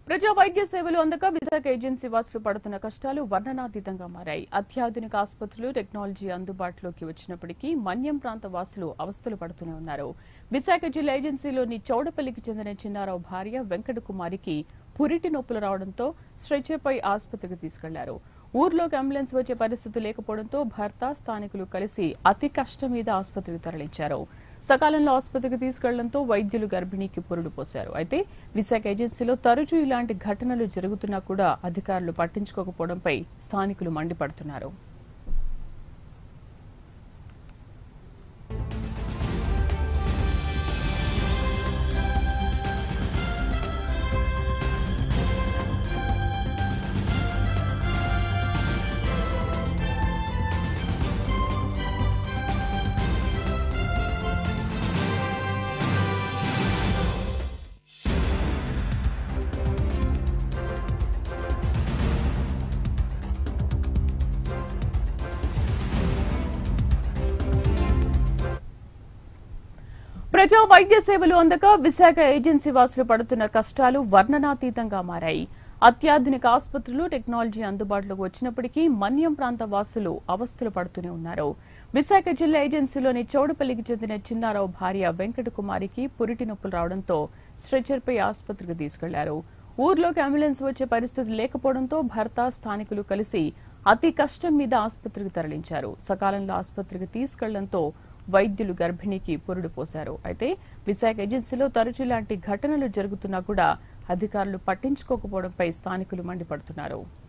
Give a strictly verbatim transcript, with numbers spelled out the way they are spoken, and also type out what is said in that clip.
ప్రజా వైద్య సేవలు అందక విశాఖ ఏజెన్సీ వాసులు పడుతున్న కష్టాలు వర్ణనాతీతంగా మారాయి. అత్యాధునిక ఆసుపత్రులు, టెక్నాలజీ అందుబాటులోకి వచ్చినప్పటికీ మన్యం ప్రాంత వాసులు అవస్థలు పడుతూనే ఉన్నారు. విశాఖ జిల్లా ఏజెన్సీలోని చౌడపల్లికి చెందిన చిన్నారావు భార్య వెంకట కుమారికి పురిటి నొప్పులు రావడంతో స్ట్రెచర్పై ఆసుపత్రికి తీసుకెళ్లారు. ఊర్లోకి అంబులెన్స్ వచ్చే పరిస్థితి లేకపోవడంతో భర్త, స్థానికులు కలిసి అతి కష్టం మీద ఆసుపత్రికి తరలించారు. సకాలంలో ఆసుపత్రికి తీసుకెళ్లడంతో వైద్యులు గర్భిణీకి పురుడు పోశారు. అయితే విశాఖ ఏజెన్సీలో తరచూ ఇలాంటి ఘటనలు జరుగుతున్నా కూడా అధికారులు పట్టించుకోకపోవడంపై స్థానికులు మండిపడుతున్నారు. ప్రజా వైద్య సేవలు అందక విశాఖ ఏజెన్సీ వాసులు పడుతున్న కష్టాలు వర్ణనాతీతంగా మారాయి. అత్యాధునిక ఆసుపత్రులు, టెక్నాలజీ అందుబాటులోకి వచ్చినప్పటికీ మన్యం ప్రాంత వాసులు అవస్థలు పడుతూనే ఉన్నారు. విశాఖ జిల్లా ఏజెన్సీలోని చౌడపల్లికి చెందిన చిన్నారావు భార్య వెంకట కుమారికి పురిటి నొప్పులు రావడంతో స్ట్రెచర్పై ఆసుపత్రికి తీసుకెళ్లారు. ఊర్లోకి అంబులెన్స్ వచ్చే పరిస్థితి లేకపోవడంతో భర్త, స్థానికులు కలిసి అతి కష్టం మీద ఆసుపత్రికి తరలించారు. సకాలంలో ఆసుపత్రికి తీసుకెళ్లడంతో వైద్యులు గర్భిణీకి పురుడు పోశారు. అయితే విశాఖ ఏజెన్సీలో తరచూ ఇలాంటి ఘటనలు జరుగుతున్నా కూడా అధికారులు పట్టించుకోకపోవడంపై స్థానికులు మండిపడుతున్నారు.